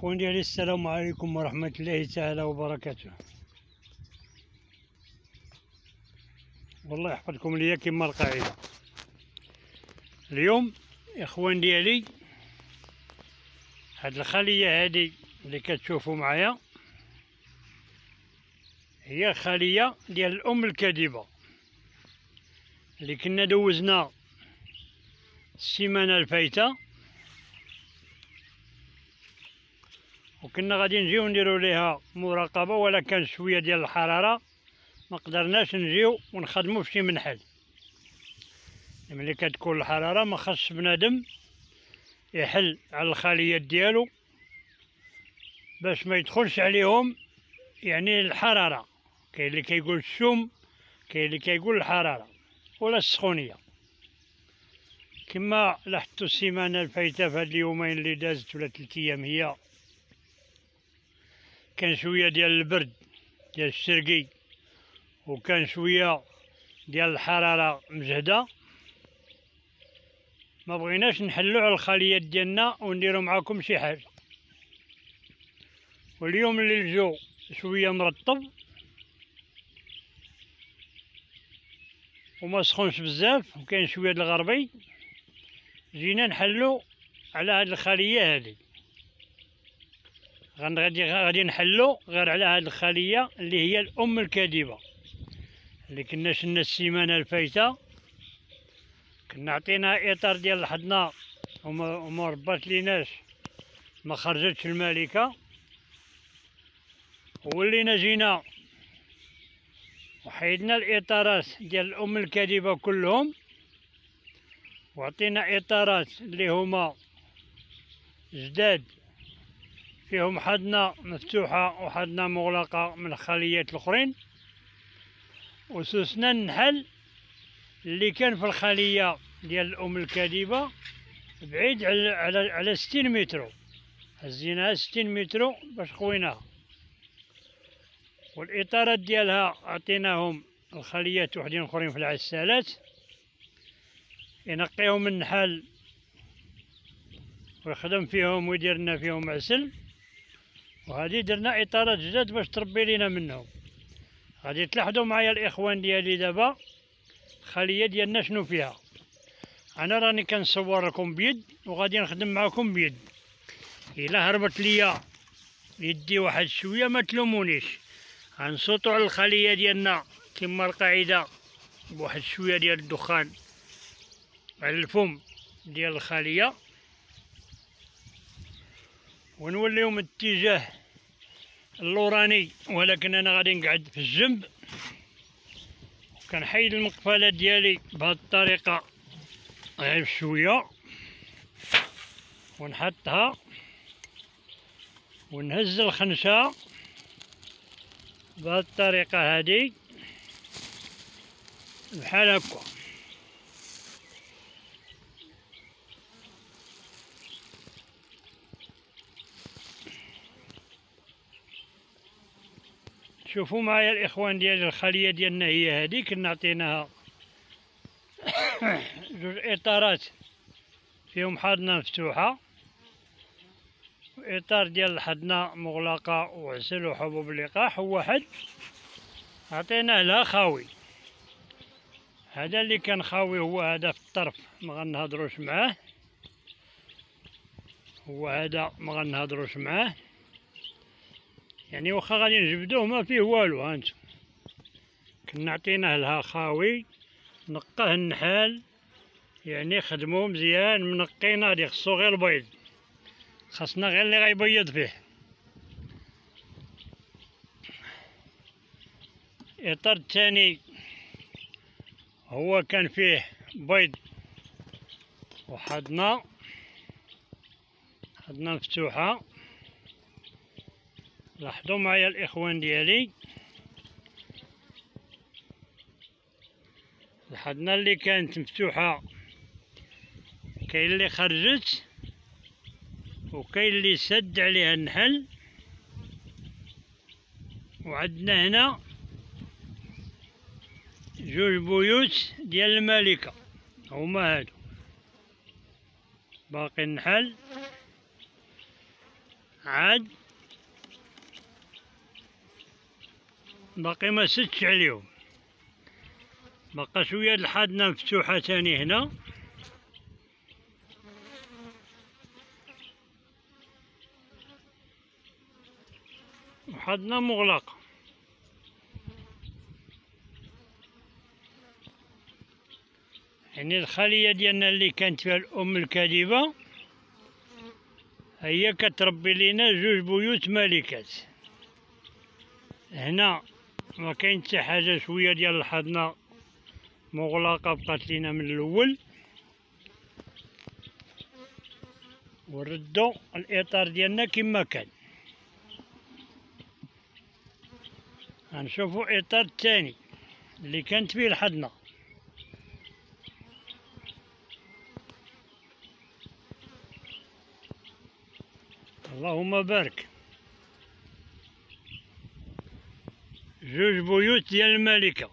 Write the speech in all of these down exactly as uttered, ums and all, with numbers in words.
اخوان ديالي، السلام عليكم ورحمة الله تعالى وبركاته. والله يحفظكم ليا كما القاعدة. اليوم يا اخوان ديالي، هاد الخلية هادي اللي كتشوفوا معايا هي خلية ديال الام الكاذبة اللي كنا دوزنا السيمانة الفايتة، وكنا غادي نجيو نديرو ليها مراقبة، ولا كان شوية ديال الحرارة ما قدرناش نجيو ونخدمو في شي منحل. ملي كتكون الحرارة ما خاصش بنادم يحل على الخليات ديالو باش ما يدخلش عليهم يعني الحرارة. كاين اللي كيقول الشوم، كاين اللي كيقول الحرارة ولا السخونية. كما لاحظتوا السيمانة الفايتة في هاد اليومين اللي دازت ولا تلت ايام، هي كان شوية ديال البرد ديال الشرقي وكان شوية ديال الحرارة مجهدة. ما بغيناش نحلو على الخليات ديالنا ونديرو معاكم شي حاجة. واليوم اللي الجو شوية مرطب وما سخونش بزاف وكاين شوية د الغربي، جينا نحلو على هاد الخلية هادي. غادي غادي نحلو غير على هاد الخلية اللي هي الام الكاذبة اللي كنا شلنا السيمانة الفايتة. كنا عطينا اطار ديال الحضنة وما, وما ربات ليناش، ما خرجتش الملكة، ولينا جينا وحيدنا الاطارات ديال الام الكاذبة كلهم، وعطينا اطارات اللي هما جداد فيهم حضنة مفتوحة وحضنة مغلقة من الخليات الاخرين، وسوسنا النحل اللي كان في الخلية ديال الام الكاذبة بعيد على على على ستين متر. هزيناها ستين متر باش خويناها، والاطارات ديالها عطيناهم الخليات وحدين اخرين في العسالات ينقيهم النحل ويخدم فيهم ويدير لنا فيهم عسل. وهذه درنا اطارات جداد باش تربي لينا منهم. غادي تلاحظوا معايا الاخوان ديالي دابا الخلية ديالنا شنو فيها. انا راني كنصور لكم بيد وغادي نخدم معكم بيد. الا هربت ليا يدي واحد شويه ما تلومونيش، غنصوتوا على الخلية ديالنا كما القاعده بواحد شويه ديال الدخان على الفم ديال الخلية، ونوليهم اتجاه اللوراني، ولكن انا غادي نقعد في الجنب كنحيد المقفله ديالي بهذه الطريقه غير شويه ونحطها ونهز الخنشه بهذه الطريقه هذه بحال هكا. شوفوا معايا الاخوان ديال الخلية ديالنا هي هذه. كنا عطيناها جوج اطارات فيهم حاضنة مفتوحة واطار ديال الحضنة مغلقة وعسل وحبوب اللقاح، وواحد عطيناه لها خاوي. هذا اللي كان خاوي هو هذا في الطرف، ما غنهضروش معاه، هو هذا ما غنهضروش معاه، يعني واخا غادي نجبدوه ما فيه والو. هانتو كنا عطيناه لها خاوي، نقاه النحال، يعني خدموه مزيان منقينا. غادي خصو غير البيض، خاصنا غير اللي غيبيض فيه. الاطار الثاني هو كان فيه بيض وحضنة حضنة مفتوحة. لاحظوا معايا الاخوان ديالي الحضنة اللي كانت مفتوحة كاين اللي خرجت وكاين اللي سد عليها النحل. وعندنا هنا جوج بيوت ديال الملكة هما هادو باقي النحل. عاد باقي ما سدش عليهم، بقى شوية الحاضنة مفتوحة تاني هنا، وحاضنة مغلقة. يعني الخلية ديالنا اللي كانت فيها الأم الكاذبة هي كتربي لينا جوج بيوت ملكات. هنا ما كاين حتى حاجة، شوية ديال الحاضنة مغلقة بقات لينا من الأول، ونردو الإطار ديالنا كما كان. غنشوفو إطار الثاني اللي كانت فيه الحاضنة. اللهم بارك. جوج بيوت ديال الملكة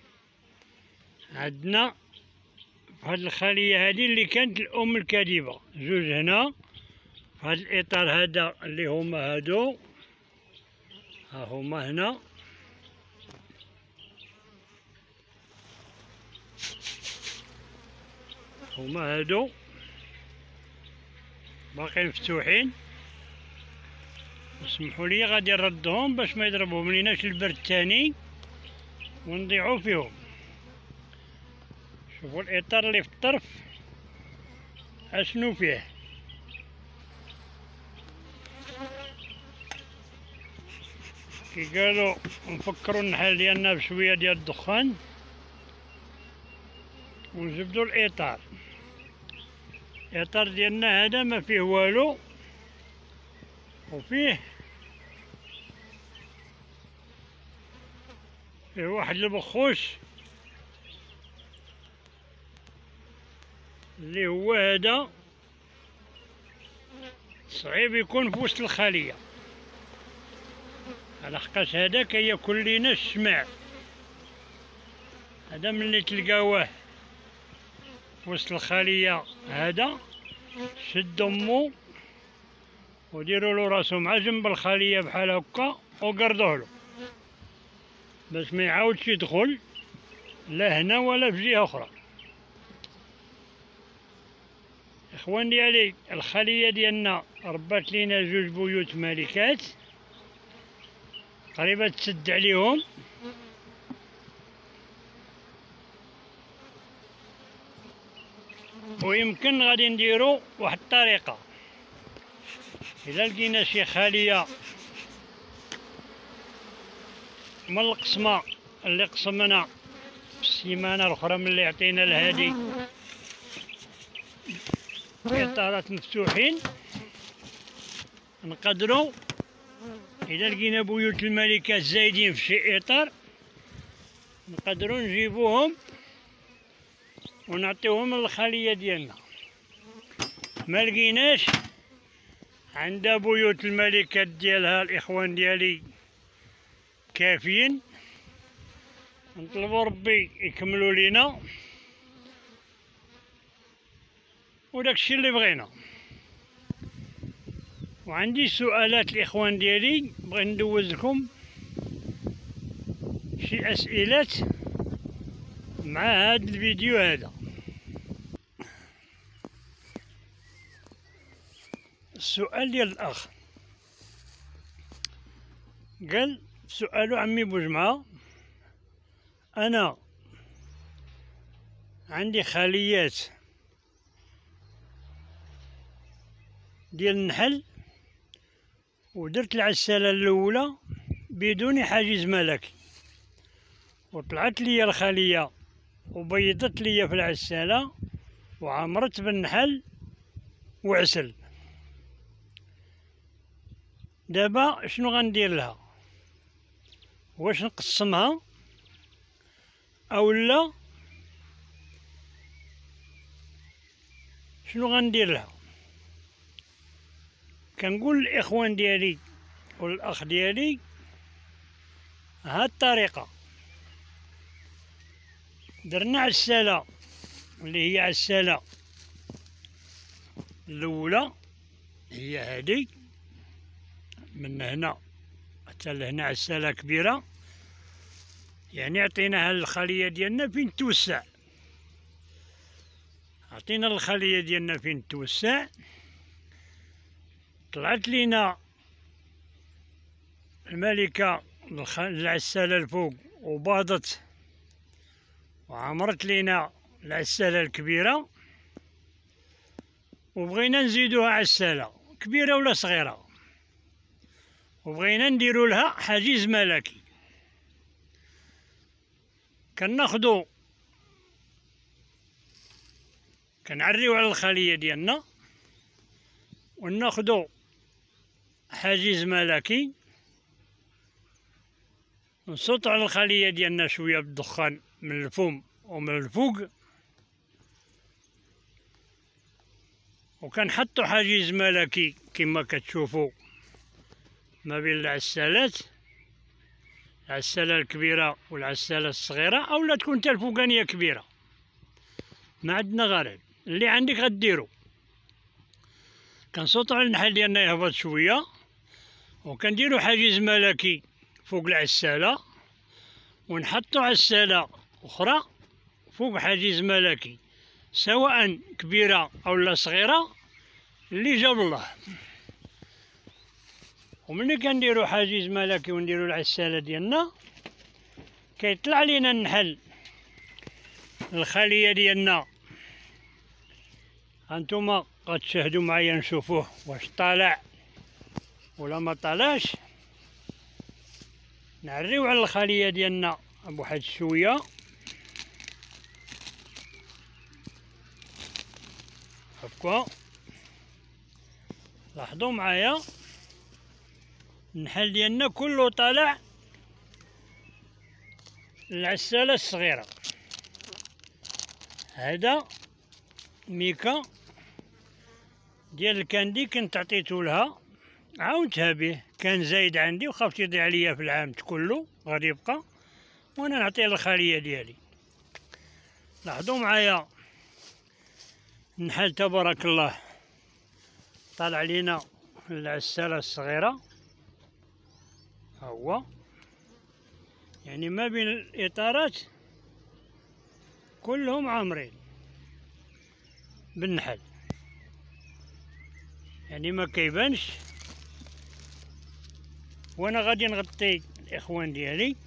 عندنا في هاد الخلية هادي اللي كانت الأم الكاذبة، جوج هنا في هاد الإطار هذا اللي هما هادو، ها هما هنا، هما هادو باقي مفتوحين. اسمحوا لي غادي نردهم باش ما يضربهم ليناش البرد الثاني ونضيعوا فيهم. شوفوا الاطار اللي في الطرف اشنو فيه. كي قالوا نفكروا النحل ديالنا بشويه ديال الدخان ونجبدوا الاطار. الاطار ديالنا هذا ما فيه والو، وفيه فيه واحد البخوش اللي هو هذا صعيب يكون في وسط الخلية، على حقاش هذا كياكل لينا الشمع. هذا ملي تلقاوه في وسط الخلية هذا شد امو وديروا له راسو مع جنب الخلية بحال هكا وقردوه له باش ما يعاودش يدخل لا هنا ولا في جهة أخرى. إخوان ديالي، الخلية ديالنا ربات لينا جوج بيوت ملكات قريبة تسد عليهم، ويمكن غادي نديرو واحد الطريقة إلا لقينا شي خلية من القسمة اللي قسمنا في السيمانة الأخرى من اللي عطينا الهادي إطارات مفتوحين، نقدروا إذا لقينا بيوت الملكات زايدين في شي إطار نقدروا نجيبوهم ونعطيوهم للخلية ديالنا. ما لقيناش عندها بيوت الملكات ديالها الإخوان ديالي كافيين، نطلبوا ربي يكملوا لينا وداكشي اللي بغينا. وعندي سؤالات الإخوان ديالي بغيت ندوز لكم شي أسئلة مع هذا الفيديو هذا. السؤال ديال الأخ قال سؤالو: عمي بوجمعة، أنا عندي خليات ديال النحل ودرت العسالة الأولى بدون حاجز ملكي، وطلعت لي الخلية وبيضت لي في العسالة وعمرت بالنحل وعسل. دابا شنو غندير لها؟ واش نقسمها او لا؟ شنو غندير لها؟ كنقول للاخوان ديالي والاخ ديالي هاد الطريقه: درنا عساله اللي هي عساله الاولى هي هادي، من هنا حتى لهنا عسالة كبيرة، يعني عطيناها الخلية ديالنا فين توسع، عطينا الخلية ديالنا فين توسع، طلعت لينا الملكة العسالة الفوق وباضت وعمرت لينا العسالة الكبيرة، وبغينا نزيدوها عسالة كبيرة ولا صغيرة، وبغينا نديرو لها حاجز ملكي. كناخدو كنعريو على الخلية ديالنا وناخدو حاجز ملكي، نسطو على الخلية ديالنا شوية بالدخان من الفم ومن الفوق، وكنحطو حاجز ملكي كما كتشوفو ما بين العسالات، العسالة الكبيرة والعسالة الصغيرة، أولا تكون تا الفوقانية كبيرة، ما عندنا غريب اللي عندك غديرو. كنسوطو على النحل ديالنا يهبط شوية، وكنديرو حاجز ملكي فوق العسالة، ونحطو عسالة أخرى فوق حاجز ملكي سواء كبيرة أو صغيرة اللي جاب الله. وملي كنديرو حاجز ملكي ونديرو العسالة ديالنا كيطلع لينا النحل الخلية ديالنا. هانتوما غتشاهدوا معايا نشوفوه واش طالع ولا ما طالعش. نعريو على الخلية ديالنا بواحد شوية، هكا لاحظوا معايا النحل ديالنا كله طالع العسالة الصغيرة. هذا ميكا ديال الكاندي كنت عطيتو لها، عاونتها به، كان زايد عندي وخفت يضيع عليا في العام كله غادي يبقى، وانا نعطيه للخلية ديالي. لاحظوا معايا النحل تبارك الله طالع لينا العسالة الصغيرة، ها هو يعني ما بين الإطارات كلهم عامرين بالنحل، يعني ما كيبانش. وانا غادي نغطي الاخوان ديالي،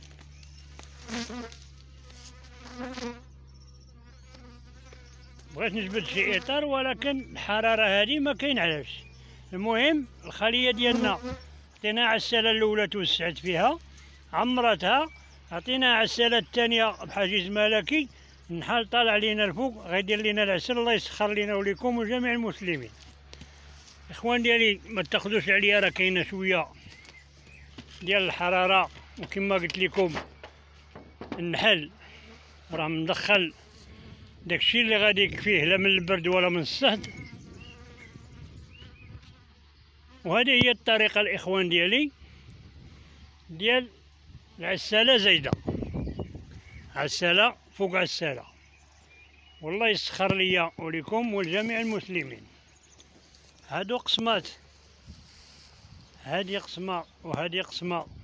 بغيت نجبد شي اطار ولكن الحراره هذه ما كاين علاش. المهم الخليه ديالنا عطيناها عساله الاولى توسعت فيها عمرتها، عطيناها عساله الثانيه بحاجز ملكي، النحل طالع لينا الفوق غيدير لينا العسل. الله يسخر لينا وليكم وجميع المسلمين. اخوان ديالي ما تاخذوش عليا، راه كاينه شويه ديال الحراره، وكما قلت لكم النحل راه مدخل داكشي اللي غادي يكفيه لا من البرد ولا من الصهد. وهذه هي الطريقه الاخوان ديالي ديال العساله زايده، عساله فوق عساله. والله يسخر ليا ولكم ولجميع المسلمين. هادو قسمات، هادي قسمه وهادي قسمه